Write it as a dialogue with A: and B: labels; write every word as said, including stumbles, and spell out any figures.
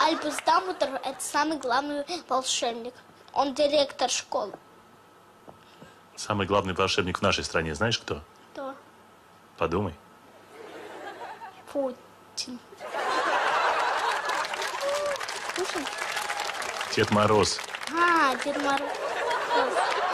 A: Альбус Дамблдор – это самый главный волшебник. Он директор школы.
B: Самый главный волшебник в нашей стране знаешь кто?
A: Кто?
B: Подумай.
A: Путин. Путин?
B: Дед Мороз.
A: А, Дед Мороз.